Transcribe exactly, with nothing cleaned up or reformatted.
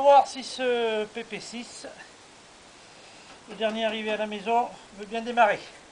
voir si ce P P six, le dernier arrivé à la maison, veut bien démarrer.